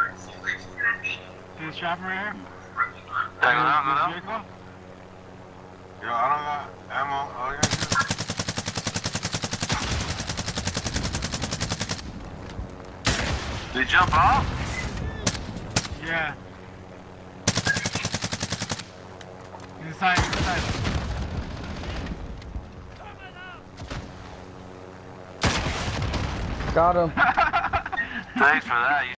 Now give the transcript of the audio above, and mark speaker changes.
Speaker 1: See this trapper right here?
Speaker 2: Yeah, go down.
Speaker 1: Vehicle?
Speaker 3: Yo, I don't got ammo. All you gotta do.
Speaker 2: Did he jump off?
Speaker 1: Yeah. Inside, inside.
Speaker 4: Got him.
Speaker 2: Thanks for that.